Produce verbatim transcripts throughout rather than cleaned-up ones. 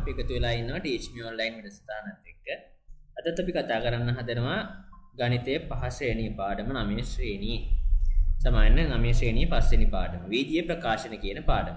අපි එකතු වෙලා ඉන්නවා Teach Me Online වැඩසටහනත් එක්ක. අදත් අපි කතා කරන්න හදනවා ගණිතයේ පහ ශ්‍රේණිය පාඩම නවය ශ්‍රේණියේ. සමාන නවය ශ්‍රේණියේ පස්වෙනි පාඩම. වීජීය ප්‍රකාශන කියන පාඩම.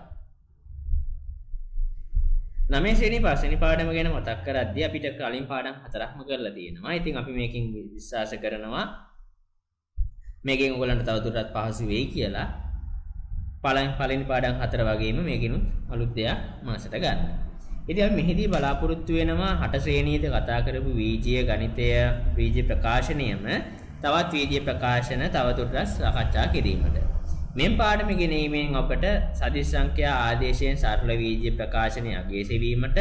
නවය ශ්‍රේණියේ පස්වෙනි පාඩම ගැන මතක් කරද්දී අපිට කලින් පාඩම් හතරක්ම කරලා තියෙනවා. ඉතින් අපි මේකෙන් විශ්වාස කරනවා මේකෙන් ඔයගලන්ට තවදුරටත් පහසු වෙයි කියලා. පළවෙනි පළවෙනි පාඩම් හතර වගේම මේකිනුත් අලුත් දෙයක් මාසට ගන්න. ඉතින් අපි මෙහිදී බලාපොරොත්තු වෙනවා හට ශ්‍රේණියේදී කතා කරපු වීජීය ගණිතය වීජීය ප්‍රකාශනයම තවත් වීජීය ප්‍රකාශන තවදුරටත් සාකච්ඡා කිරීමට. මේ පාඩම ගෙනීමෙන් අපට සදිස් සංඛ්‍යා ආදේශයෙන් සරල වීජීය ප්‍රකාශනය අගය සෙවීමට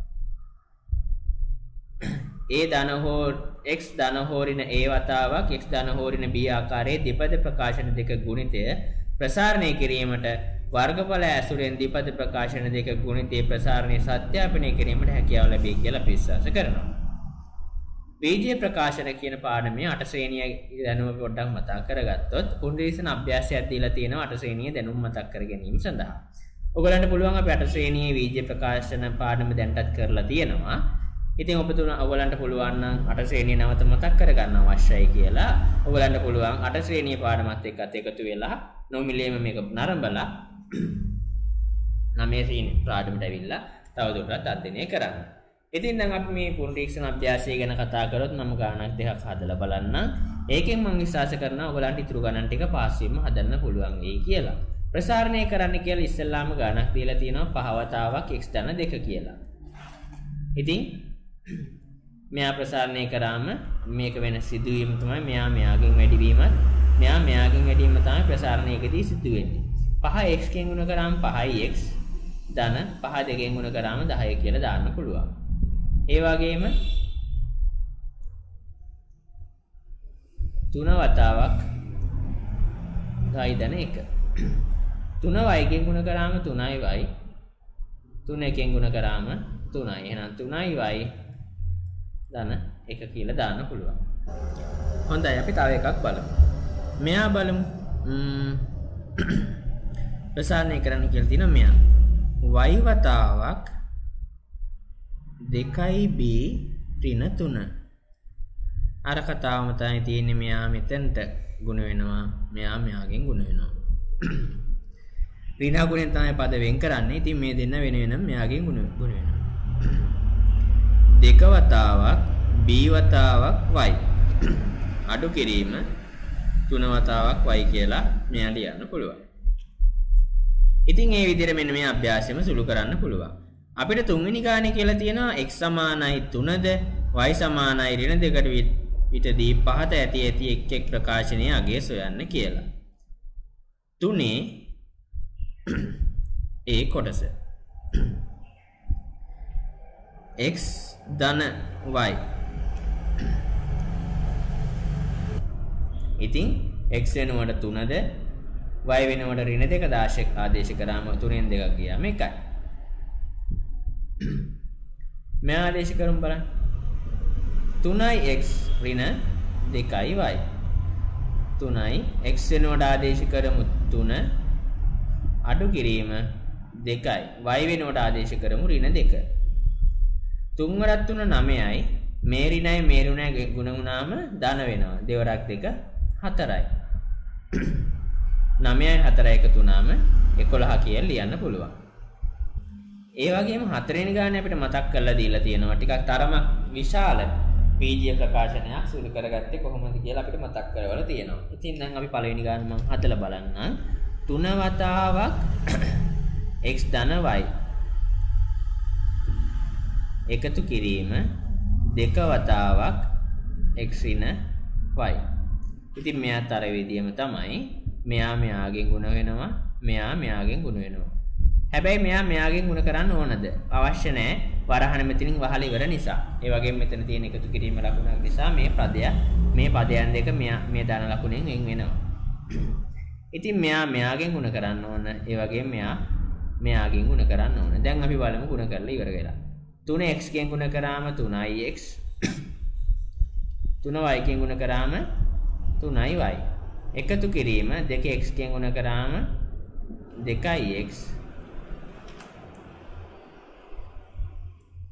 a ධන හෝ x ධන හෝරින a වතාවක් x ධන හෝරින b ආකාරයේ දෙපද ප්‍රකාශන දෙක ගුණිතය ප්‍රසාරණය කිරීමට වර්ගඵල ඇසුරෙන් දෙපද ප්‍රකාශන දෙක ගුණිතයේ ප්‍රසාරණය සත්‍යාපනය කිරීමට හැකියාව ලැබේ කියලා අපි විශ්වාස කරනවා. වීජීය ප්‍රකාශන කියන පාඩමේ අට ශ්‍රේණිය දැනුම පොඩ්ඩක් මතක් කරගත්තොත් පුනරීක්ෂණ අභ්‍යාසයක් දීලා තියෙනවා අට ශ්‍රේණිය දැනුම මතක් කර ගැනීම සඳහා. ඔයගලන්ට පුළුවන් අපි අට ශ්‍රේණියේ වීජීය ප්‍රකාශන පාඩම දැන්ටත් කරලා තියෙනවා. ඉතින් ඔබතුන ඔයගලන්ට පුළුවන් නම් අට ශ්‍රේණිය නැවත මතක් කරගන්න අවශ්‍යයි කියලා. ඔයගලන්ට පුළුවන් අට ශ්‍රේණියේ පාඩමත් එක්කත් එකතු වෙලා නොමිලේම මේක නරඹලා නවය ශ්‍රේණියේ පාඩමට ඇවිල්ලා තවදුරටත් අධ්‍යයනය කරන්න. ඉතින් දැන් අපි මේ පුනරීක්ෂණ අභ්‍යාසය ගැන කතා කරොත් මම ගණනක් දෙකක් හදලා බලන්න. ඒකෙන් මම විශ්වාස කරනවා ඔයගලන්ට ඉතුරු ගණන් ටික පාස් වීම හදන්න පුළුවන් වෙයි කියලා. ප්‍රසාරණය කරන්න කියලා ඉස්සෙල්ලාම ගණනක් දීලා තියෙනවා පහ වතාවක් x ධන දෙක කියලා. ඉතින් මෙයා ප්‍රසාරණය කරාම මේක වෙන සිදුවීම තමයි මෙයා මෙයාගෙන් වැඩි වීමත් මෙයා මෙයාගෙන් වැඩි වීම තමයි ප්‍රසාරණයකදී සිදු වෙන්නේ. පහ x කෙන් ගුණ කරාම පහයි x ධන පහ දෙකෙන් ගුණ කරාම දහය කියලා දාන්න පුළුවන්. ඒ වගේම තුන වතාවක් y ධන එක. තුන y කෙන් ගුණ කරාම තුනයි y. තුන එකෙන් ගුණ කරාම තුනයි. එහෙනම් තුනයි y ධන එක කියලා දාන්න පුළුවන්. හොඳයි අපි තව එකක් බලමු. මෙයා බලමු. ප්‍රසාරණය කරන්න කියලා තියෙනවා මෙයා. y වතාවක් දෙකයි b ඍණ තුන. අර කතාවම තමයි තියෙන්නේ මෙයා මෙතෙන්ට ගුණ වෙනවා. මෙයා මෙයාගෙන් ගුණ වෙනවා. ඍණ ගුණෙන් තමයි පද වෙන් කරන්නේ. ඉතින් මේ දෙන්න වෙන වෙනම මෙයාගෙන් ගුණ ගුණ වෙනවා. දෙක වතාවක් b වතාවක් y අඩු කිරීම තුන වතාවක් y කියලා මෙයා ලියන්න පුළුවන්. ඉතින් මේ විදිහට මෙන්න මේ අභ්‍යාසෙම සුළු කරන්න පුළුවන්. අපිට තුන්වෙනි ගානේ කියලා තියෙනවා x සමානයි තුනද y සමානයි ඍණ දෙකට විතදී පහත ඇති ඇති එක් එක් ප්‍රකාශනයේ අගය සොයන්න කියලා. තුනේ a කොටස x ධන y. ඉතින් x වෙනවට තුනද y වෙනවට ඍණ දෙක දාශක ආදේශ කරාම තුනෙන් දෙකක් ගියාම එකයි. මම ආදේශ කරමු බලන්න. තුනයි x ඍණ දෙකයි y. තුනයි x වෙනවට ආදේශ කරමු තුන අඩු කිරීම දෙකයි. y වෙනවට ආදේශ කරමු ඍණ දෙක. තුන් වරක් තුන නවයයි. මේ ඍණයි මේ ඍණයි ගුණ වුණාම ධන වෙනවා. දෙවරක් දෙක හතරයි. නවයයි හතරයි එකතු වුණාම එකොළහ කියලා ලියන්න පුළුවන්. ඒ වගේම හතරවෙනි ගානේ අපිට මතක් කරලා දීලා තියෙනවා ටිකක් තරමක් විශාල වීජීය ප්‍රකාශනයක් සුළු කරගත්තේ කොහොමද කියලා අපිට මතක් කරවලා තියෙනවා. ඉතින් දැන් අපි පළවෙනි ගාන මම හදලා බලන්නම්. තුන වතාවක් x ධන y එකතු කිරීම දෙක වතාවක් x ඍණ y. ඉතින් මෙයාත් අර විදියම තමයි මෙයා මෙයාගෙන් ගුණ වෙනවා මෙයා මෙයාගෙන් ගුණ වෙනවා. හැබැයි මෙයා මෙයාගෙන් ගුණ කරන්න ඕනද? අවශ්‍ය නැහැ. වරහණ මෙතනින් වහලා ඉවර නිසා. ඒ වගේම මෙතන තියෙන එකතු කිරීම ලකුණක් නිසා මේ පදය මේ පදයන් දෙක මෙයා මේ දාන ලකුණෙන් වෙන් වෙනවා. ඉතින් මෙයා මෙයාගෙන් ගුණ කරන්න ඕන. ඒ වගේම මෙයා මෙයාගෙන් ගුණ කරන්න ඕන. දැන් අපි බලමු ගුණ කරලා ඉවර වෙලා. තුන x කෙන් ගුණ කරාම තුනයි x. තුන y කෙන් ගුණ කරාම තුනයි y. එකතු කිරීම දෙක x කෙන් ගුණ කරාම දෙකයි x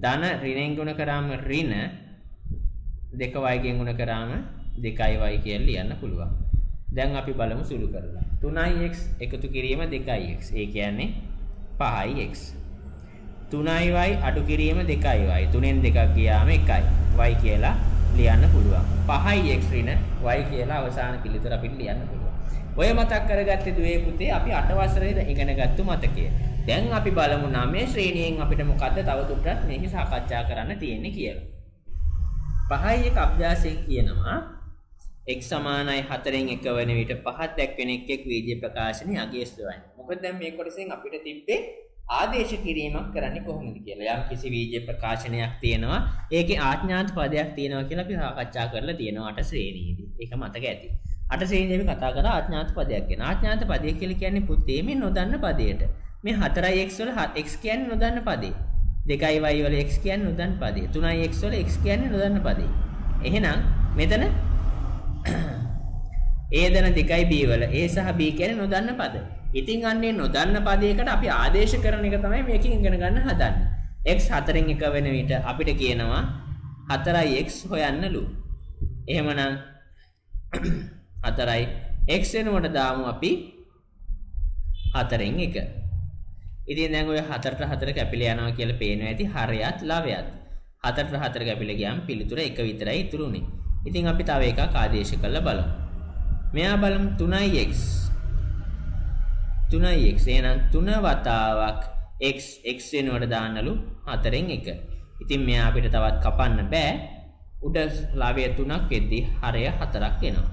ධන ඍණෙන් ගුණ කරාම ඍණ දෙක y ගෙන් ගුණ කරාම දෙකයි y කියලා ලියන්න පුළුවන්. දැන් අපි බලමු සුළු කරලා. තුනයි x එකතු කිරීම දෙකයි x. ඒ කියන්නේ පහයි x. තුනයි y අඩු කිරීම දෙකයි y. තුනෙන් දෙකක් ගියාම එකයි. y කියලා ලියන්න පුළුවන්. පහයි x ඍණ y කියලා අවසාන පිළිතුර අපිට ලියන්න පුළුවන්. ඔය මතක් කරගත්තේ දුවේ පුතේ අපි අට වසරේ ඉගෙනගත්තු මතකය. දැන් අපි බලමු නවය ශ්‍රේණියෙන් අපිට මොකද්ද තව දුරටත් මේක සාකච්ඡා කරන්න තියෙන්නේ කියලා. පහයි එක අභ්‍යාසයෙන් කියනවා x සමානයි හතරෙන් එක වෙන විට පහක් දැක්වෙන එක් එක් වීජ ප්‍රකාශනයේ අගය සොයන්න. මොකද දැන් මේ කොටසෙන් අපිට තිබ්බේ ආදේශ කිරීමක් කරන්නේ කොහොමද කියලා. යම් කිසි වීජ ප්‍රකාශනයක් තියෙනවා ඒකේ ආඥාන්ත පදයක් තියෙනවා කියලා අපි සාකච්ඡා කරලා තියෙනවා අට ශ්‍රේණියේදී. ඒක මතක ඇති. අට ශ්‍රේණියේදී අපි කතා කරා ආඥාන්ත පදයක් ගැන. ආඥාන්ත පදය කියලා කියන්නේ පුතේ මේ නොදන්න පදයට. මේ හතරයි x වල x කියන්නේ නොදන්න පදේ. දෙකයි y වල x කියන්නේ නොදන්න පදේ. තුනයි x වල x කියන්නේ නොදන්න පදේ. එහෙනම් මෙතන a දන දෙකයි b වල a සහ b කියන්නේ නොදන්න පද. ඉතින් අන්නේ නොදන්න පදයකට අපි ආදේශ කරන එක තමයි මේකෙන් ඉගෙන ගන්න හදන්නේ. x හතරෙන් එක වෙන විට අපිට කියනවා හතරයි x හොයන්නලු. එහෙමනම් හතරයි x වෙනුවට දාමු අපි හතරෙන් එක. ඉතින් දැන් ඔය හතරට හතර කැපිලා යනවා කියලා පේනවා ඇති හරයත් ලවයත්. හතරට හතර කැපිලා ගියාම පිළිතුර එක විතරයි ඉතුරුනේ. ඉතින් අපි තව එකක් ආදේශ කරලා බලමු. මෙයා බලමු තුනයි x. තුනයි x එහෙනම් තුන වතාවක් x x වෙනුවට දාන්නලු හතරෙන් එක. ඉතින් මෙයා අපිට තවත් කපන්න බෑ. උඩ ලවය තුනක් වෙද්දී හරය හතරක් එනවා.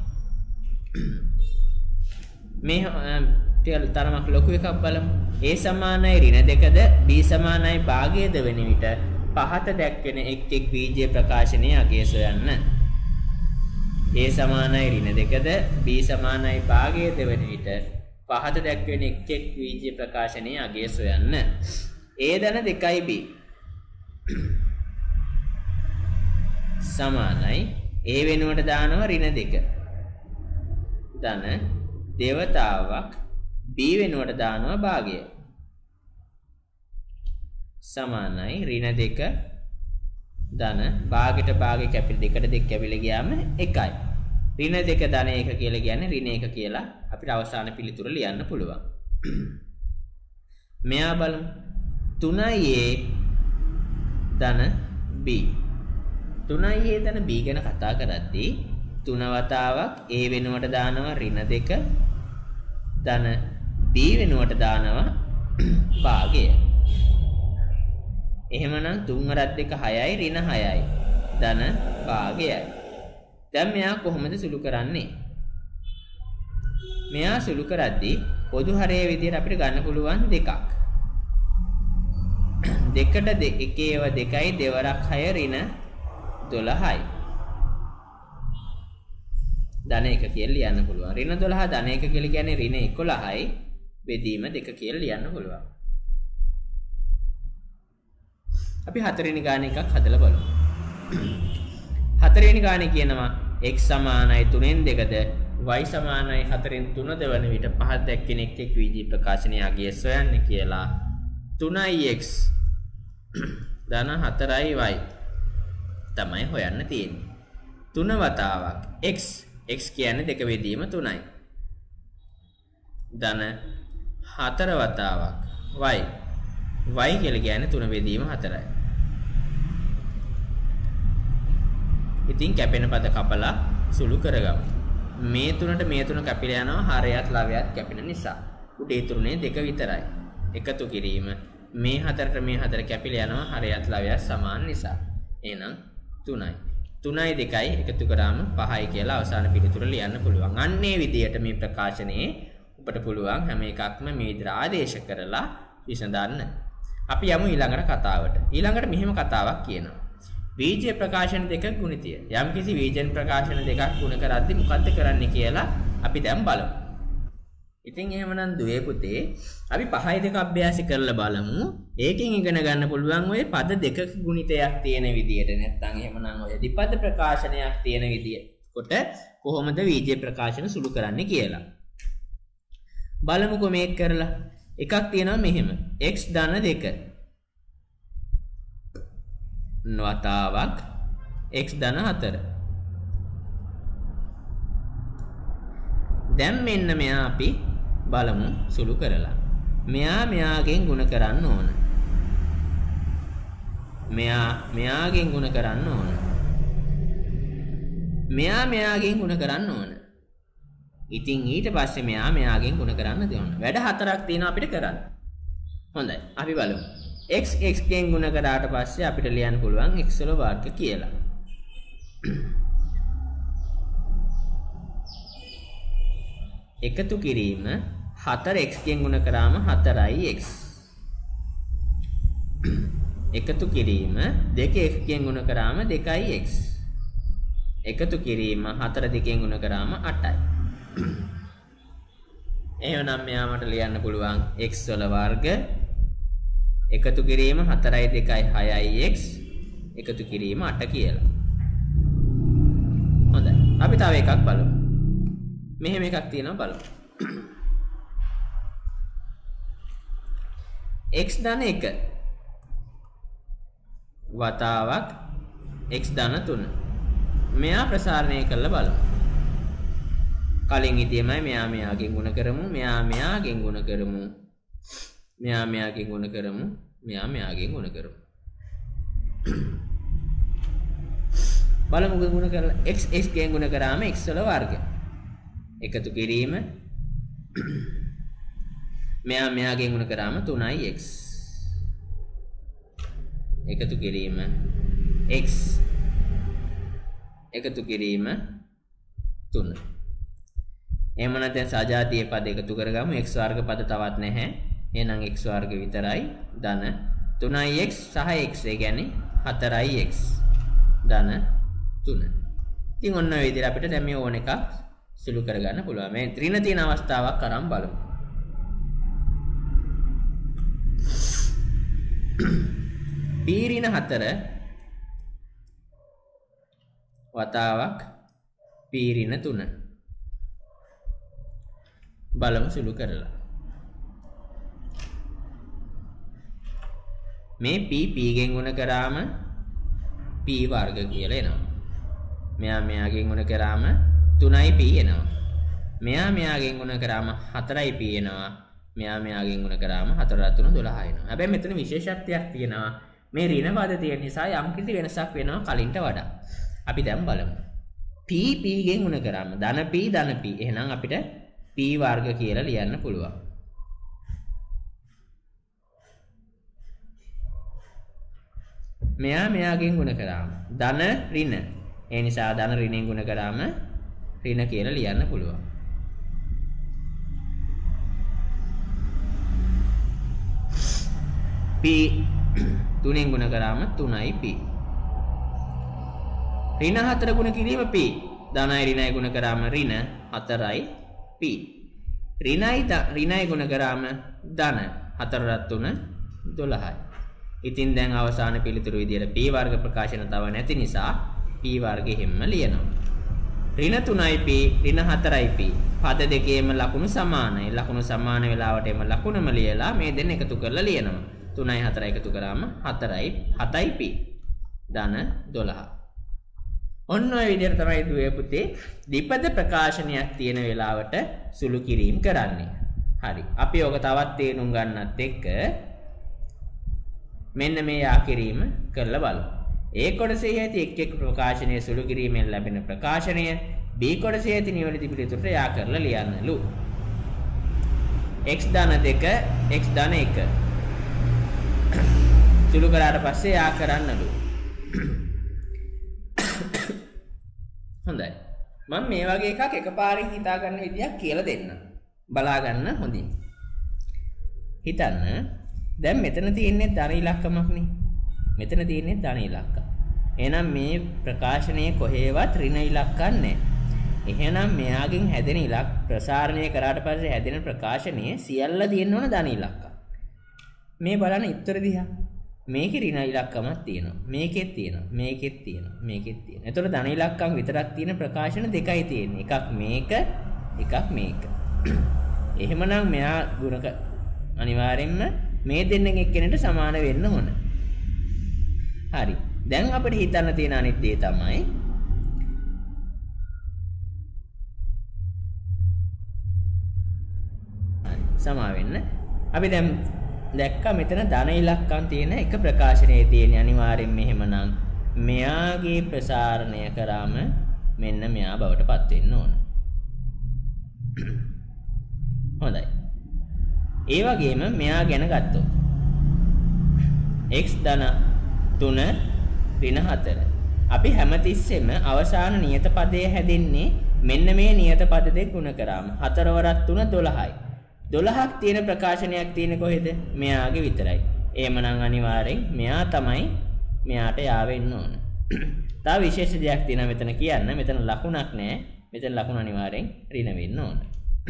මේ ටිකල් තරමක් ලොකු එකක් බලමු. a සමානයි ඍණ දෙකද b සමානයි භාගයද වෙන විට පහත දැක්වෙන එක් එක් වීජ ප්‍රකාශනයේ අගය සොයන්න. a සමානයි ඍණ දෙකද b සමානයි භාගයද වෙන විට පහත දැක්වෙන එක් එක් වීජ ප්‍රකාශනයේ අගය සොයන්න. a ධන දෙකයි b සමානයි a වෙනුවට දානවා ඍණ දෙක. ධන දේවතාවක් b වෙනුවට දානවා භාගය. සමානයි ඍණ දෙක ධන භාගයට භාගය කැපිලා දෙකට දෙක කැපිලා ගියාම එකයි. ඍණ දෙක ධන එක කියලා කියන්නේ ඍණ එක කියලා අපිට අවසාන පිළිතුර ලියන්න පුළුවන්. මෙයා බලමු තුනයි a ධන b. තුනයි a ධන b ගැන කතා කරද්දී තුන වතාවක් a වෙනුවට දානවා ඍණ දෙක ධන b වෙනුවට දානවා භාගය. එහෙමනම් තුන් වරක් දෙක හයයි ඍණ හයයි ධන භාගයයි. දැන් මෙයා කොහොමද සුළු කරන්නේ? මෙයා සුළු කරද්දී පොදු හරය විදිහට අපිට ගන්න පුළුවන් දෙකක්. දෙකට එකේව දෙකයි දෙවරක් හය ඍණ දොළහයි. ධන එක කියලා ලියන්න පුළුවන්. ඍණ දොළහ ධන එක කියලා කියන්නේ ඍණ එකොළහයි බෙදීම දෙක කියලා ලියන්න පුළුවන්. අපි හතරවෙනි ගාන එකක් හදලා බලමු. හතරවෙනි ගානේ කියනවා x සමානයි තුනෙන් දෙකද y සමානයි හතරෙන් තුනද වන විට පහ දැක්කෙන එක් එක් වීජ ප්‍රකාශනයේ අගය සොයන්න කියලා. තුනයි x ධන හතරයි y තමයි හොයන්න තියෙන්නේ. තුන වතාවක් x x කියන්නේ දෙක බෙදීම තුනයි. ධන හතර වතාවක් y y කියලා කියන්නේ තුන බෙදීම හතරයි. ඉතින් කැපෙන පද කපලා සුළු කරගමු. මේ තුනට මේ තුන කැපිලා යනවා හරයත් ලවයත් කැපෙන නිසා. උඩේ තුනේ දෙක විතරයි. එකතු කිරීම මේ හතරට මේ හතර කැපිලා යනවා හරයත් ලවයත් සමාන නිසා. එහෙනම් තුනයි. තුනයි දෙකයි එකතු කරාම පහයි කියලා අවසාන පිළිතුර ලියන්න පුළුවන්. අන්නේ විදියට මේ ප්‍රකාශනයේ ඔබට පුළුවන් හැම එකක්ම මේ විදිහට ආදේශ කරලා විසඳන්න. අපි යමු ඊළඟට කතාවට. ඊළඟට මෙහෙම කතාවක් කියනවා. වීජ ප්‍රකාශන දෙක ගුණිතය. යම්කිසි වීජන ප්‍රකාශන දෙකක් ගුණ කරද්දී මොකද්ද කරන්නේ කියලා අපි දැන් බලමු. ඉතින් එහෙමනම් දුවේ පුතේ අපි පහයි දෙක අභ්‍යාස කරලා බලමු. ඒකෙන් ඉගෙන ගන්න පුළුවන් ඔය පද දෙකක ගුණිතයක් තියෙන විදියට. නැත්නම් එහෙමනම් ඔය දෙපද ප්‍රකාශනයක් තියෙන විදිය. කොට කොහොමද වීජ ප්‍රකාශන සුළු කරන්නේ කියලා. බලමුකෝ මේක කරලා. එකක් තියෙනවා මෙහෙම. x ධන දෙක. වතාවක් x ධන හතර. දැන් මෙන්න මෙයා අපි බලමු සුළු කරලා. මෙයා මෙයාගෙන් ගුණ කරන්න ඕන. මෙයා මෙයාගෙන් ගුණ කරන්න ඕන. මෙයා මෙයාගෙන් ගුණ කරන්න ඕන. ඉතින් ඊට පස්සේ මෙයා මෙයාගෙන් ගුණ කරන්න දෙන්න. වැඩ හතරක් තියෙනවා අපිට කරන්න. හොඳයි. අපි බලමු. x x ගෙන් ගුණ කරාට පස්සේ අපිට ලියන්න පුළුවන් x වල වර්ග කියලා. එකතු කිරීම හතර x ගෙන් ගුණ කරාම හතරයි x. එකතු කිරීම දෙක x ගෙන් ගුණ කරාම දෙකයි x. එකතු කිරීම හතර දෙකෙන් ගුණ කරාම අටයි. එහෙනම් මෙයාමට ලියන්න පුළුවන් x වල වර්ග එකතු කිරීම හතරයි දෙකයි හයයි x එකතු කිරීම අට කියලා. හොඳයි. අපි තව එකක් බලමු. මෙහෙම එකක් තියෙනවා බලමු. x ධන එක වතාවක් x ධන තුන. මෙයා ප්‍රසාරණය කරලා බලමු. කලින් ඉතියමයි මෙයා මෙයාගෙන් ගුණ කරමු. මෙයා මෙයාගෙන් ගුණ කරමු. මෙයා මෙයාගෙන් ගුණ කරමු. මෙයා මෙයාගෙන් ගුණ කරමු. බලමු ගුණ කරලා x x ගෙන් ගුණ කරාම x වල වර්ග. එකතු කිරීම මෙයා මෙයාගෙන් ගුණ කරාම තුනයි x. එකතු කිරීම x එකතු කිරීම තුන. එහෙම නැත්නම් සජාතීය පද එකතු කරගමු. x වර්ග පද තවත් නැහැ. එහෙනම් x වර්ග විතරයි ධන තුනයි x සහ x ඒ කියන්නේ හතරයි x ධන තුන. ඉතින් ඔන්න ඔය විදිහට අපිට දැන් මේ ඕන එකක් සුළු කරගන්න පුළුවන්. මේ ත්‍රිණ තියෙන අවස්ථාවක් අරන් බලමු. p ඍණ හතර වතාවක් p ඍණ තුන. බලමු සුළු කරලා. මේ p p ගෙන් ගුණ කරාම p වර්ග කියලා එනවා. මෙයා මෙයාගෙන් ගුණ කරාම තුනයි p එනවා. මෙයා මෙයාගෙන් ගුණ කරාම හතරයි p එනවා. මෙයා මෙයාගෙන් ගුණ කරාම හතර තුන දොළහ එනවා. හැබැයි මෙතන විශේෂත්වයක් තියෙනවා. මේ ඍණ පද තියෙන නිසා යම් කිසි වෙනසක් වෙනවා කලින්ට වඩා. අපි දැන් බලමු. p p ගෙන් ගුණ කරාම ධන p ධන p. එහෙනම් අපිට p වර්ග කියලා ලියන්න පුළුවන්. මෙයා මෙයාගෙන් ගුණ කරාම ධන ඍණ. ඒ නිසා ධන ඍණෙන් ගුණ කරාම ඍණ කියලා ලියන්න පුළුවන්. p තුනෙන් ගුණ කරාම තුනයි p. ඍණ හතර ගුණ කිරීම p. ධනයි ඍණයි ගුණ කරාම ඍණ හතරයි p. ඍණයි ඍණයි ගුණ කරාම ධන හතර තුන දොළහයි. ඉතින් දැන් අවසාන පිළිතුරු විදියට p වර්ග ප්‍රකාශන තව නැති නිසා p වර්ග හැම ලියනවා. ඍණ තුනයි p ඍණ හතරයි p. පද දෙකේම ලකුණු සමානයි. ලකුණු සමාන වෙලාවට එම ලකුණම ලියලා මේ දෙන්න එකතු කරලා ලියනවා. තුනයි හතරයි එකතු කරාම හතරයි හතයි p. ධන දොළහ. ඔන්න ඔය විදිහට තමයි දුවේ පුතේ ද්විපද ප්‍රකාශනයක් තියෙන වෙලාවට සුළු කිරීම කරන්නේ. හරි. අපි ඔක තවත් තේරුම් ගන්නත් එක්ක මෙන්න මේ යා කිරීම කරලා බලමු. A කොටසේ ඇති එක් එක් ප්‍රකාශනයේ සුළු කිරීමෙන් ලැබෙන ප්‍රකාශනය B කොටසේ ඇති නිවැරදි පිළිතුරට යා කරලා ලියන්නලු. x ධන දෙක x ධන එක සුළු කරාට පස්සේ යා කරන්නලු. හොඳයි. මම මේ වගේ එකක් එකපාරින් හිතා ගන්න විදියක් කියලා දෙන්නම්. බලා ගන්න හොඳින්. හිතන්න. දැන් මෙතන තියෙන්නේ ධන ඉලක්කමක් නේ. මෙතන තියෙන්නේ ධන ඉලක්කම. එහෙනම් මේ ප්‍රකාශනයේ කොහේවත් ඍණ ඉලක්කම් නැහැ. එහෙනම් මෙයාගෙන් හැදෙන ඉලක්ක ප්‍රසාරණය කරාට පස්සේ හැදෙන ප්‍රකාශනයේ සියල්ල තියෙන්න ඕන ධන ඉලක්කම්. මේ බලන්න උත්තර දිහා. මේකේ ඍණ ඉලක්කමක් තියෙනවා. මේකෙත් තියෙනවා. මේකෙත් තියෙනවා. මේකෙත් තියෙනවා. එතකොට ධන ඉලක්කම් විතරක් තියෙන ප්‍රකාශන දෙකයි තියෙන්නේ. එකක් මේක, එකක් මේක. එහෙමනම් මෙයා ගුණක අනිවාර්යෙන්ම මේ දෙන්නෙන් එක්කෙනෙක්ට සමාන වෙන්න ඕන. හරි. දැන් අපිට හිතන්න තියෙන අනිත් දේ තමයි සමා වෙන්න. අපි දැන් දැක්කා මෙතන ධන ඉලක්කම් තියෙන එක ප්‍රකාශනයේ තියෙන අනිවාර්යෙන් මෙහෙමනම් මෙයාගේ ප්‍රසාරණය කරාම මෙන්න මෙයා බවට පත් වෙන්න ඕන. හොඳයි. ඒ වගේම මෙයා ගැන ගත්තොත් x ධන තුන ඍණ හතර. අපි හැමතිස්සෙම අවසාන නියත පදයේ හැදෙන්නේ මෙන්න මේ නියත පද දෙක ගුණ කරාම. හතර වරක් තුන දොළහයි. දොළහක් තියෙන ප්‍රකාශනයක් තියෙන කොහෙද? මෙයාගේ විතරයි. එහෙමනම් අනිවාර්යෙන් මෙයා තමයි මෙයාට යාවෙන්න ඕන. තව විශේෂ දෙයක් තියෙනවා මෙතන කියන්න. මෙතන ලකුණක් නැහැ. මෙතන ලකුණ අනිවාර්යෙන් ඍණ වෙන්න ඕන.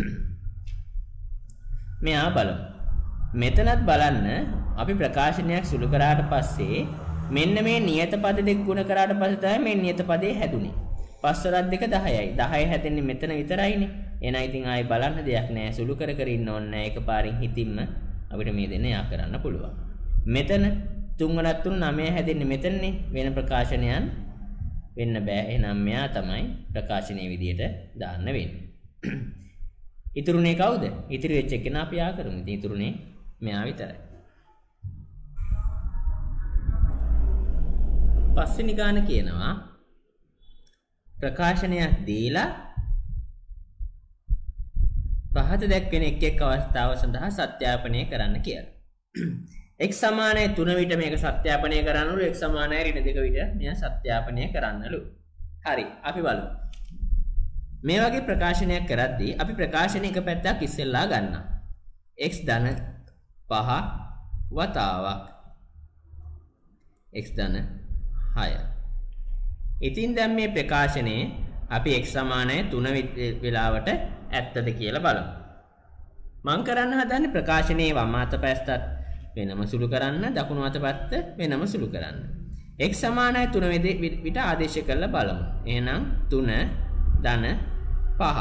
මෙයා බලමු. මෙතනත් බලන්න අපි ප්‍රකාශනයක් සුළු කරාට පස්සේ මෙන්න මේ නියත පද දෙක ගුණ කරාට පස්සේ තමයි මේ නියත පදේ හැදුනේ. පස් වරක් දෙක දහයයි. දහය හැදෙන්නේ මෙතන විතරයිනේ. එහෙනම් ඉතින් ආයි බලන්න දෙයක් නැහැ. සුළු කර කර ඉන්න ඕනේ නැහැ. එකපාරින් හිතින්ම අපිට මේ දෙන්න යා කරන්න පුළුවන්. මෙතන තුන් වරක් තුන නවය හැදෙන්නේ මෙතනනේ. වෙන ප්‍රකාශනයන් වෙන්න බෑ. එහෙනම් මෙයා තමයි ප්‍රකාශනීය විදියට දාන්න වෙන්නේ. ඉතුරුනේ කවුද? ඉතිරි වෙච්ච එකන අපි යා කරමු. ඉතින් ඉතුරුනේ මෙයා විතරයි. පස්වෙනි ගාන කියනවා ප්‍රකාශනයක් දීලා පහත දැක්වෙන එක් එක් අවස්ථාව සඳහා සත්‍යාපනය කරන්න කියලා. x සමානයි තුන විට මේක සත්‍යාපනය කරන්නලු x සමානයි ඍණ දෙක විට මෙයා සත්‍යාපනය කරන්නලු. හරි අපි බලමු. මේ වගේ ප්‍රකාශනයක් කරද්දී අපි ප්‍රකාශනයේ එක පැත්තක් ඉස්සෙල්ලා ගන්නවා. x ධන පහ වතාවක් x ධන හය. ඉතින් දැන් මේ ප්‍රකාශනයේ අපි x සමානයි තුන වෙලාවට ඇත්තද කියලා බලමු. මම කරන්න හදන්නේ ප්‍රකාශනයේ වම් අත පැත්තත් වෙනම සුළු කරන්න, දකුණු අත පැත්ත වෙනම සුළු කරන්න. x සමානයි තුන විට ආදේශ කරලා බලමු. එහෙනම් තුන ධන පහ.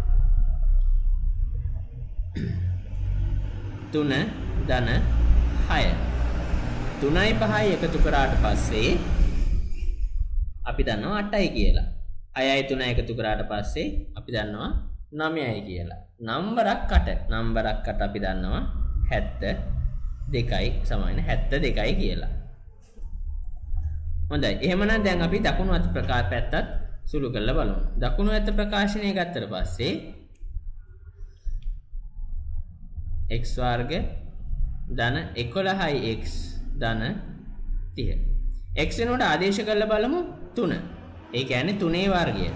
තුන ධන හය. තුනයි පහයි එකතු කරාට පස්සේ අපි දන්නවා අටයි කියලා. හයයි තුනයි එකතු කරාට පස්සේ අපි දන්නවා නවයයි කියලා. නම්බරක් අට. නම්බරක් අට අපි දන්නවා හැත්තෑ දෙකයි සමාන හැත්තෑ දෙකයි කියලා. හොඳයි. එහෙමනම් දැන් අපි දකුණු අත ප්‍රකාශ පැත්තත් සුළු කරලා බලමු. දකුණු අත ප්‍රකාශනය ගත්තට පස්සේ x වර්ග ධන එකොළහයි x ධන තිහ. x වෙනුවට ආදේශ කරලා බලමු තුන. ඒ කියන්නේ තුනේ වර්ගය.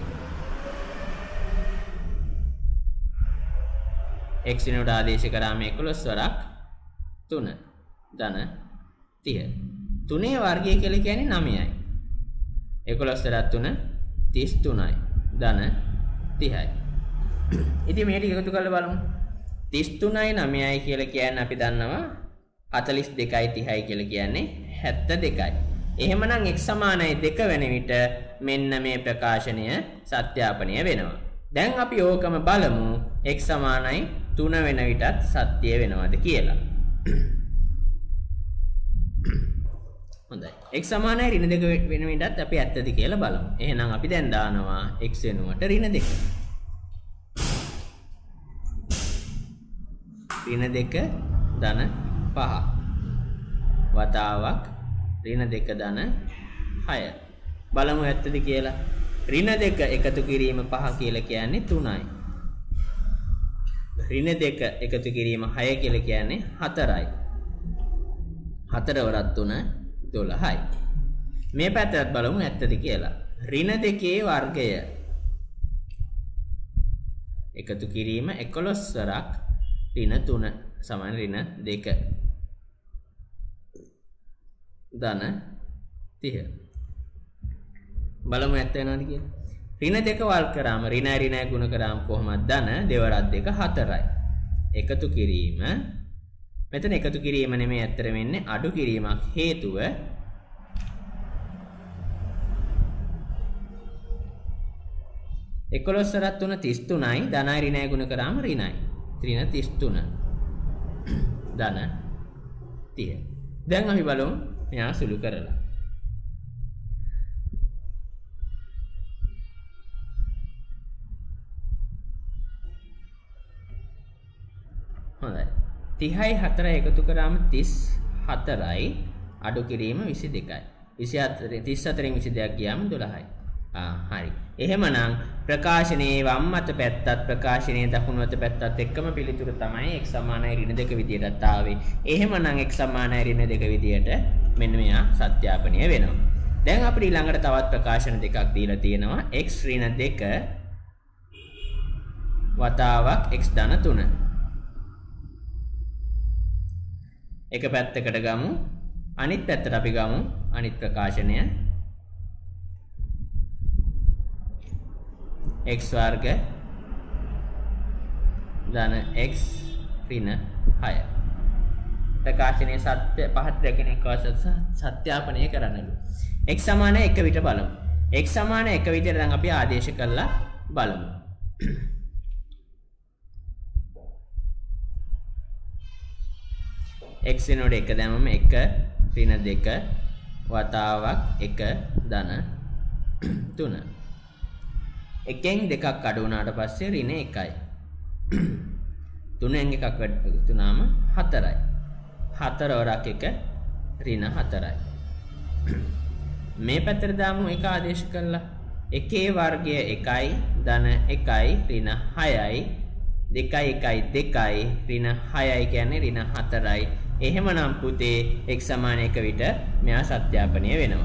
x වෙනුවට ආදේශ කරාම එකොළොස් වරක් තුන ධන තිහ. තුනේ වර්ගය කියලා කියන්නේ නවයයි. එකොළොස් වරක් තුන තිස් තුනයි ධන තිහයි. ඉතින් මේ ටික එකතු කරලා බලමු. තිස් තුනයි නවයයි කියලා කියන්නේ අපි දන්නවා හතළිස් දෙකයි තිහයි කියලා කියන්නේ හැත්තෑ දෙකයි. එහෙමනම් x සමානයි දෙක වෙන විට මෙන්න මේ ප්‍රකාශනය සත්‍යාපනය වෙනවා. දැන් අපි ඕකම බලමු x සමානයි තුන වෙන විටත් සත්‍ය වෙනවද කියලා. හොඳයි. x සමානයි ඍණ දෙක වෙන විටත් අපි ඇත්තද කියලා බලමු. එහෙනම් අපි දැන් දානවා x වෙනුවට ඍණ දෙක. ඍණ දෙක ධන පහ වතාවක් ඍණ දෙක ධන හය. බලමු ඇත්තද කියලා. ඍණ දෙක එකතු කිරීම පහ කියලා කියන්නේ තුනයි. ඍණ දෙක එකතු කිරීම හය කියලා කියන්නේ හතරයි. හතර වරක් තුන දොළහයි. මේ පැත්තට බලමු ඇත්තද කියලා. ඍණ දෙකේ වර්ගය එකතු කිරීම එකොළොස් වරක් ඍණ තුන සමාන ඍණ දෙක ධන තිහ. බලමු ඇත්ත වෙනවද කියලා. ඍණ දෙක වල් කරාම ඍණ ඍණ ගුණ කරාම කොහොමද ධන දෙවරක් දෙක හතරයි. එකතු කිරීම මෙතන එකතු කිරීම නෙමෙයි ඇත්තට වෙන්නේ අඩු කිරීමක් හේතුව එකොළොස් වරක් තුන තිස් තුනයි ධනයි ඍණයි ගුණ කරාම ඍණයි. ඍණ තිස් තුන ධන තිහ. දැන් අපි බලමු මෙයා සුළු කරලා. තිහයි හතරයි එකතු කරාම තිස් හතරයි අඩු කිරීම විසි දෙකයි. විසි හතර තිස් හතරෙන් විසි දෙකක් ගියාම දොළහයි. ආ හරි. එහෙමනම් ප්‍රකාශනයේ වම් අත පැත්තත් ප්‍රකාශනයේ දකුණු අත පැත්තත් එක්කම පිළිතුර තමයි x සමානයි ඍණ දෙක විදියටත් ආවේ. එහෙමනම් x සමානයි ඍණ දෙක විදියට මෙන්න මෙයා සත්‍යාපනය වෙනවා. දැන් අපිට ඊළඟට තවත් ප්‍රකාශන දෙකක් දීලා තියෙනවා. x ඍණ දෙක වතාවක් x ධන තුන. එක පැත්තකට ගමු. අනිත් පැත්තට අපි ගමු අනිත් ප්‍රකාශනය x වර්ග ධන x ඍණ හය. ප්‍රකාශනයේ සත්‍ය පහත් රැගෙන එක සත්‍යාපනය කරන්නලු. x සමාන එක විට බලමු. x සමාන එක විදිහට දැන් අපි ආදේශ කරලා බලමු. x වෙනකොට එක දැම්මම එක ඍණ දෙක වතාවක් එක ධන තුන. එකෙන් දෙකක් අඩු වුණාට පස්සේ ඍණ එකයි. තුනෙන් එකක් අඩු වුණාම හතරයි. හතර වරක් එක ඍණ හතරයි. මේ පැත්තට දාමු එක ආදේශ කළා. එකේ වර්ගය එකයි ධන එකයි ඍණ හයයි. දෙකයි එකයි දෙකයි ඍණ හයයි කියන්නේ ඍණ හතරයි. එහෙමනම් පුතේ x සමාන එක විට මෙයා සත්‍යාපනය වෙනවා.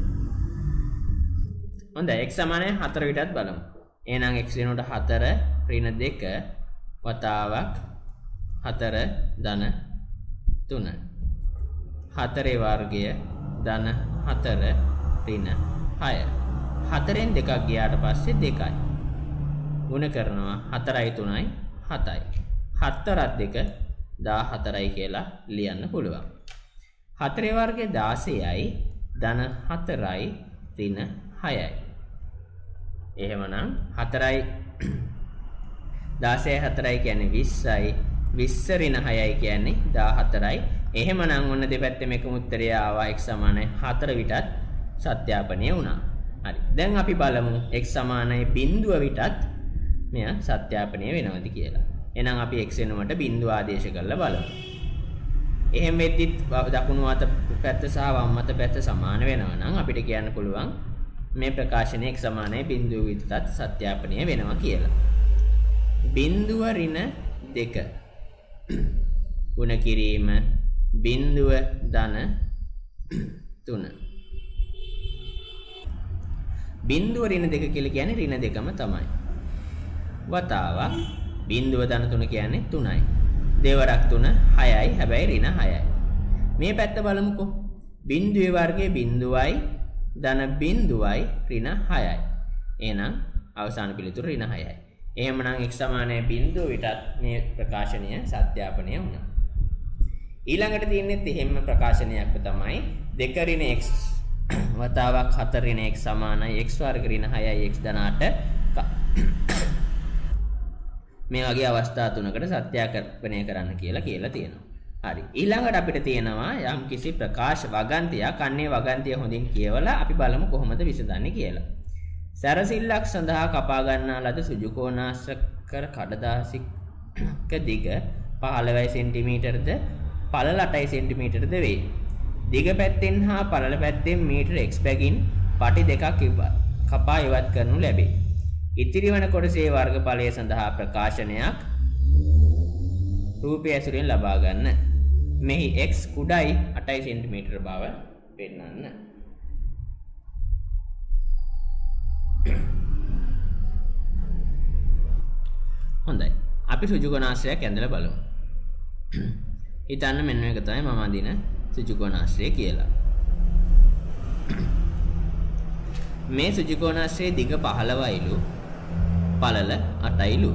හොඳයි x සමාන හතර විටත් බලමු. එහෙනම් x වෙනකොට හතර ඍණ දෙක වතාවක් හතර ධන තුන. හතරේ වර්ගය ධන හතර ඍණ හය. හතරෙන් දෙකක් ගියාට පස්සේ දෙකයි. ගුණ කරනවා හතරයි තුනයි හතයි. හතරත් දෙක දාහතරයි කියලා ලියන්න පුළුවන්. හතරේ වර්ගය දාසයයි ධන හතරයි ඍණ හයයි. එහෙමනම් හතරයි දාසයයි හතරයි කියන්නේ විස්සයි. විස්ස ඍණ හයයි කියන්නේ දාහතරයි. එහෙමනම් ඔන්න දෙපැත්තෙම එකම උත්තරය ආවා x සමානයි හතර විටත් සත්‍යාපනය වුණා. හරි. දැන් අපි බලමු x සමානයි බිංදුව විටත් මෙය සත්‍යාපනය වෙනවද කියලා. එහෙනම් අපි x වෙනුවට බිංදුව ආදේශ කරලා බලමු. එහෙම වෙද්දිත් දකුණු අත පැත්ත සහ වම් අත පැත්ත සමාන වෙනවා නම් අපිට කියන්න පුළුවන් මේ ප්‍රකාශනයේ x සමානයි බිංදුව විටත් සත්‍යාපනය වෙනවා කියලා. බිංදුව ඍණ දෙක ගුණ කිරීම බිංදුව ධන තුන. බිංදුව ඍණ දෙක කියලා කියන්නේ ඍණ දෙකම තමයි. වතාවක් බිංදුව ධන තුන කියන්නේ තුනයි. දෙවරක් තුන හයයි. හැබැයි ඍණ හයයි. මේ පැත්ත බලමුකෝ. බිංදුවේ වර්ගය බිංදුවයි ධන බිංදුවයි ඍණ හයයි. එහෙනම් අවසාන පිළිතුර ඍණ හයයි. එහෙමනම් x සමානයි බිංදුව විටත් මේ ප්‍රකාශනය සත්‍යාපනය වුණා. ඊළඟට තියෙන්නේ එහෙම්ම ප්‍රකාශනයක් තමයි දෙක ඍණ x වතාවක් හතර ඍණ x සමානයි x වර්ග ඍණ හයයි x ධන අට. මේ වගේ අවස්ථා තුනකට සත්‍යාපනය කරන්න කියලා කියලා තියෙනවා. හරි. ඊළඟට අපිට තියෙනවා යම් කිසි ප්‍රකාශ වගන්තියක්. අන්නේ වගන්තිය හොඳින් කියවලා අපි බලමු කොහොමද විසඳන්නේ කියලා. සැරසිල්ලක් සඳහා කපා ගන්නා ලද සුජුකෝණාශ්‍රක කඩදාසික දිග පහළොවයි සෙන්ටිමීටරද පළල අටයි සෙන්ටිමීටරද වේ. දිග පැත්තෙන් හා පළල පැත්තෙන් මීටර x බැගින් පටි දෙකක් කපා ඉවත් කරනු ලැබේ. ඉතිරි වන කොටසේ වර්ගඵලය සඳහා ප්‍රකාශනයක් රූපය ඇසුරින් ලබා ගන්න. මෙහි x කුඩයි අටයි සෙන්ටිමීටර බව පෙන්වන්න. හොඳයි. අපි සුජුකෝණාශ්‍රයක් ඇඳලා බලමු. හිතන්න මෙන්න මේක තමයි මම අඳින සුජුකෝණාශ්‍රය කියලා. මේ සුජුකෝණාශ්‍රයේ දිග පහළොවයිලු පළල අටයිලු.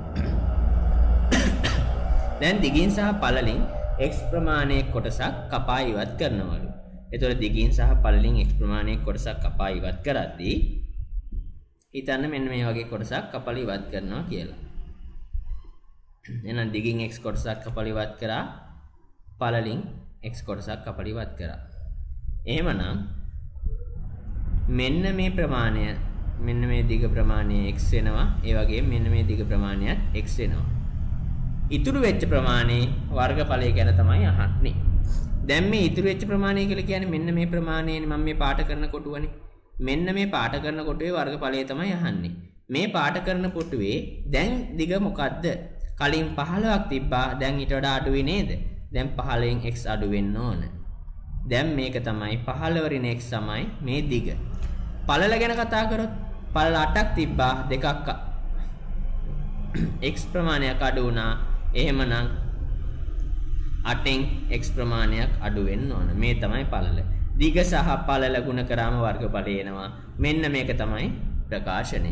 දැන් දිගින් සහ පළලින් x ප්‍රමාණයේ කොටසක් කපා ඉවත් කරනවලු. එතකොට දිගින් සහ පළලින් x ප්‍රමාණයේ කොටසක් කපා ඉවත් කරද්දී හිතන්න මෙන්න මේ වගේ කොටසක් කපලා ඉවත් කරනවා කියලා. එහෙනම් දිගින් x කොටසක් කපලා ඉවත් කරා පළලින් x කොටසක් කපලා ඉවත් කරා. එහෙමනම් මෙන්න මේ ප්‍රමාණය මෙන්න මේ දිග ප්‍රමාණය x වෙනවා. ඒ වගේම මෙන්න මේ දිග ප්‍රමාණයත් x වෙනවා. ඉතුරු වෙච්ච ප්‍රමාණය වර්ගඵලය ගැන තමයි අහන්නේ. දැන් මේ ඉතුරු වෙච්ච ප්‍රමාණය කියලා කියන්නේ මෙන්න මේ ප්‍රමාණයනේ මම මේ පාට කරන කොටුවනේ. මෙන්න මේ පාට කරන කොටුවේ වර්ගඵලය තමයි අහන්නේ. මේ පාට කරන කොටුවේ දැන් දිග මොකද්ද? කලින් පහළොවක් තිබ්බා. දැන් ඊට වඩා අඩුයි නේද? දැන් පහළෙන් x අඩු වෙන්න ඕන. දැන් මේක තමයි පහළව ඍණ x තමයි මේ දිග. පළල ගැන කතා කරොත් පළල අටක් තිබ්බා. දෙකක් x ප්‍රමාණයක් අඩු වුණා. එහෙමනම් අටෙන් x ප්‍රමාණයක් අඩු වෙන්න ඕන. මේ තමයි පළල. දිග සහ පළල ගුණ කරාම වර්ගඵලය එනවා. මෙන්න මේක තමයි ප්‍රකාශනය.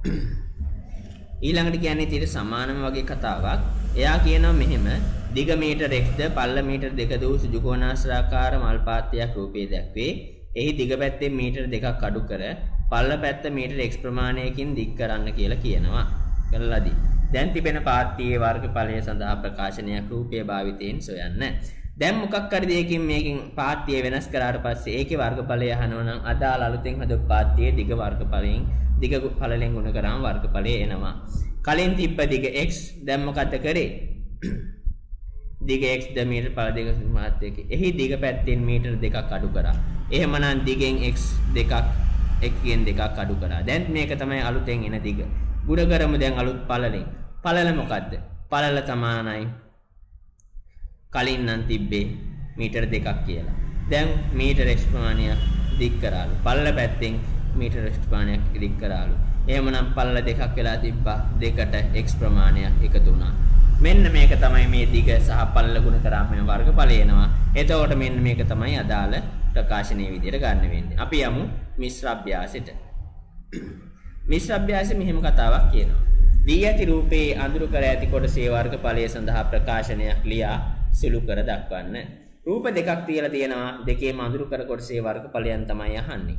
ඊළඟට කියන්නේ ඊට සමානම වගේ කතාවක්. එයා කියනවා මෙහෙම දිග මීටර x ද පළල මීටර දෙක ද වූ සුජුකෝණාශ්‍රාකාර මල් පාත්‍යයක් රූපයේ දැක්වේ. එහි දිග පැත්තෙන් මීටර දෙකක් අඩු කර පළල පැත්ත මීටර x ප්‍රමාණයකින් දික් කරන්න කියලා කියනවා. කරලාදී දැන් තිබෙන පාත්‍යයේ වර්ගඵලය සඳහා ප්‍රකාශනයක් රූපයේ භාවිතයෙන් සොයන්න. දැන් මොකක් හරි දෙයකින් මේකෙන් පාත්‍යය වෙනස් කරාට පස්සේ ඒකේ වර්ගඵලය අහනවා නම් අදාළ අලුතෙන් හදපු පාත්‍යයේ දිග වර්ගඵලයෙන් දිග පළලෙන් ගුණ කරාම වර්ගඵලය එනවා. කලින් තිබ්බ දිග x දැන් මොකද කරේ? දිග x ද මීටර පළ දෙක මාත්‍යක. එහි දිග පැත්තෙන් මීටර දෙකක් අඩු කරා. එහෙමනම් දිගෙන් x දෙකක් x ගෙන් දෙකක් අඩු කරා. දැන් මේක තමයි අලුතෙන් එන දිග. ගුණ කරමු දැන් අලුත් පළලෙන්. පළල මොකද්ද? පළල සමානයි කලින් නම් තිබ්බේ මීටර දෙකක් කියලා. දැන් මීටර x ප්‍රමාණයක් දික් කරාලු. පළල පැත්තෙන් මීටර x ප්‍රමාණයක් දික් කරාලු. එහෙමනම් පළල දෙකක් වෙලා තිබ්බා. දෙකට x ප්‍රමාණයක් එකතු වුණා. මෙන්න මේක තමයි මේ දිග සහ පළල ගුණ කරාම වෙන වර්ගඵලය එනවා. එතකොට මෙන්න මේක තමයි අදාළ ප්‍රකාශනීය විදියට ගන්න වෙන්නේ. අපි යමු මිශ්‍ර අභ්‍යාසෙට. මිශ්‍ර අභ්‍යාසෙ මෙහෙම කතාවක් කියනවා. දී ඇති රූපේ අඳුරු කර ඇති කොටසේ වර්ගඵලය සඳහා ප්‍රකාශනයක් ලියා සුළු කර දක්වන්න. රූප දෙකක් තියලා තියෙනවා. දෙකේම අඳුරු කර කොටසේ වර්ගඵලයන් තමයි අහන්නේ.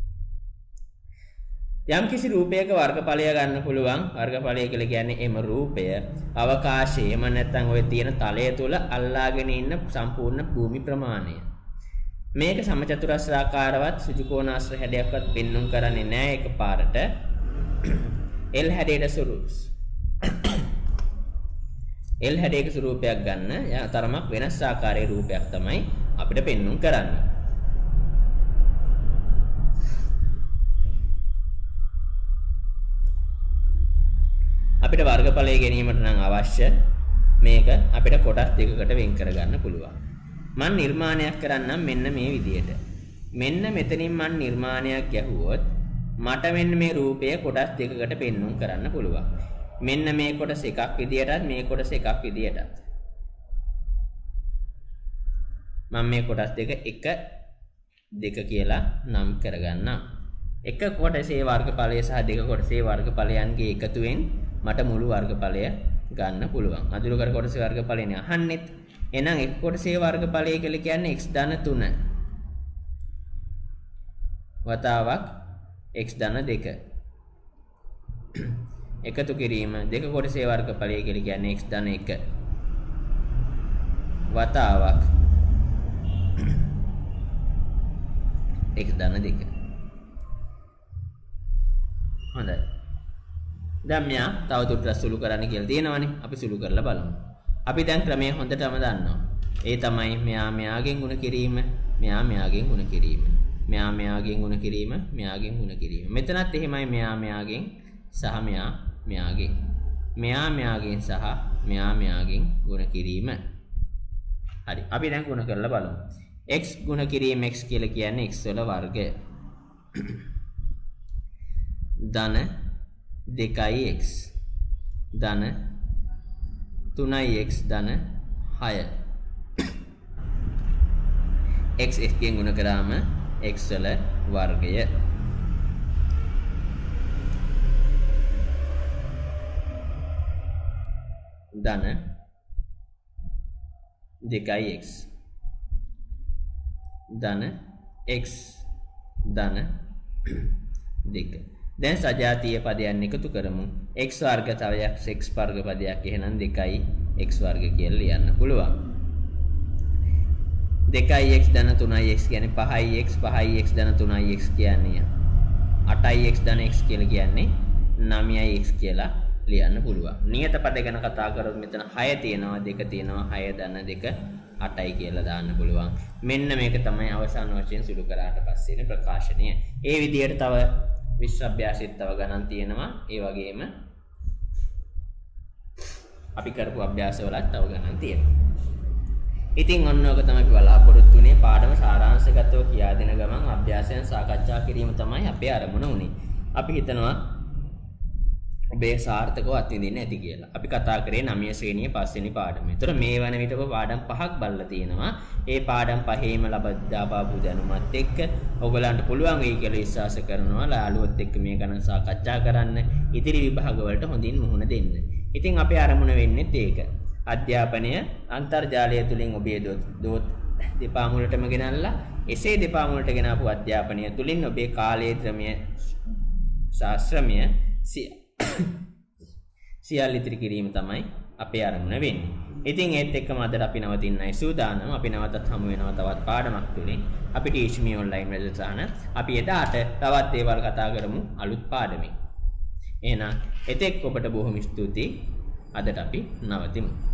යම් කිසි රූපයක වර්ගඵලය ගන්න පුළුවන්. වර්ගඵලය කියලා කියන්නේ එම රූපය අවකාශයේම නැත්නම් ඔය තියෙන තලය තුල අල්ලාගෙන ඉන්න සම්පූර්ණ භූමි ප්‍රමාණය. මේක සමචතුරස්‍රාකාරවත් සුජුකෝණාශ්‍ර හැඩයක්වත් පෙන්눔 කරන්නේ නැහැ එකපාරට. L හැඩයට ස්වරූප L හැඩයක ස්වරූපයක් ගන්න යා තරමක් වෙනස් ආකාරයේ රූපයක් තමයි අපිට පෙන්눔 කරන්නේ. අපිට වර්ගඵලය ගැනීමට නම් අවශ්‍ය මේක අපිට කොටස් දෙකකට වෙන් කරගන්න පුළුවන්. මම නිර්මාණයක් කරන්නම් මෙන්න මේ විදියට. මෙන්න මෙතනින් මම නිර්මාණයක් ගැහුවොත් මට මෙන්න මේ රූපය කොටස් දෙකකට පෙන්눔 කරන්න පුළුවන්. මෙන්න මේ කොටස එකක් විදියටත් මේ කොටස එකක් විදියටත්. මම මේ කොටස් දෙක එක දෙක කියලා නම් කරගන්නම්. එක කොටසේ වර්ගඵලය සහ දෙක කොටසේ වර්ගඵලයන්ගේ එකතුවෙන් මට මුළු වර්ගඵලය ගන්න පුළුවන්. අඳුරු කර කොටසේ වර්ගඵලයනේ අහන්නෙත්. එහෙනම් එක කොටසේ වර්ගඵලය කියලා කියන්නේ x ධන තුන. වතාවක් x ධන දෙක. එකතු කිරීම දෙක කොටසේ වර්ගඵලය කියලා කියන්නේ x ධන එක. වතාවක් x ධන දෙක. හොඳයි. දැන් මෙයා තවදුරටත් සුළු කරන්න කියලා තියෙනවනේ. අපි සුළු කරලා බලමු. අපි දැන් ක්‍රමය හොඳටම දන්නවා. ඒ තමයි මෙයා මෙයාගෙන් ගුණ කිරීම, මෙයා මෙයාගෙන් ගුණ කිරීම. මෙයා මෙයාගෙන් ගුණ කිරීම, මෙයාගෙන් ගුණ කිරීම. මෙතනත් එහෙමයි මෙයා මෙයාගෙන් සහ මෙයා මෙයාගෙන්. මෙයා මෙයාගෙන් සහ මෙයා මෙයාගෙන් ගුණ කිරීම. හරි. අපි දැන් ගුණ කරලා බලමු. x ගුණ කිරීම x කියලා කියන්නේ x වල වර්ගය. ධන දෙකයි x ධන තුනයි x ධන හය. x x ගෙන් ගුණ කරාම x වල වර්ගය. ධන දෙකයි x ධන x ධන දෙක. දැන් සජාතීය පදයන් එකතු කරමු. x වර්ග තවයක් x වර්ග පදයක් එහෙනම් දෙකයි x වර්ග කියලා ලියන්න පුළුවන්. දෙකයි x ධන තුනයි x කියන්නේ පහයි x පහයි x ධන තුනයි x කියන්නේ අටයි x ධන x කියලා කියන්නේ නවයයි x කියලා ලියන්න පුළුවන්. නියත පද ගැන කතා කරොත් මෙතන හය තියෙනවා, දෙක තියෙනවා, හය දන්න දෙක අටයි කියලා දාන්න පුළුවන්. මෙන්න මේක තමයි අවසාන වශයෙන් සුළු කරාට පස්සේ ප්‍රකාශනය. ඒ විදිහට තව විශ්ව අභ්‍යාසෙත් තව ගණන් තියෙනවා. ඒ වගේම අපි කරපු අභ්‍යාසවලත් තව ගණන් තියෙනවා. ඉතින් ඔන්න ඔක තමයි අපි බලාපොරොත්තු වෙන්නේ පාඩම සාරාංශගතව කියා දෙන ගමන් අභ්‍යාසයන් සාකච්ඡා කිරීම තමයි අපේ අරමුණ උනේ. අපි හිතනවා ඔබේ සාර්ථකව අත්විඳින්න ඇති කියලා. අපි කතා කරේ නවය ශ්‍රේණියේ පස්වෙනි පාඩම. ඒතර මේ වන විට ඔබ පාඩම් පහක් බලලා තියෙනවා. ඒ පාඩම් පහේම ලබා පාපු දැනුමත් එක්ක ඔයගලන්ට පුළුවන් වෙයි කියලා විශ්වාස කරනවා. ලාළුවොත් එක්ක මේ ගණන් සාකච්ඡා කරන්න, ඉදිරි විභාග වලට හොඳින් මුහුණ දෙන්න. ඉතින් අපේ අරමුණ වෙන්නේ ඒක. අධ්‍යාපනය අන්තර්ජාලය තුලින් ඔබේ දොත් දෙපා මුලටම ගෙනල්ලා එසේ දෙපා මුලට ගෙනාපු අධ්‍යාපනය තුලින් ඔබේ කාලයේ ක්‍රමය ශාස්ත්‍රමය සියල්ල ඉදිරි කිරීම තමයි අපේ අරමුණ වෙන්නේ. ඉතින් ඒත් එක්කම අද අපි නවතින්නයි සූදානම්. අපි නැවතත් හමු වෙනවා තවත් පාඩමක් තුලින්. අපි ටීච්මී ඔන්ලයින් වැඩසටහන අපි එදාට තවත් දේවල් කතා කරමු අලුත් පාඩමෙන්. එහෙනම් එතෙක් ඔබට බොහොම ස්තුතියි. අදට අපි නවතිමු.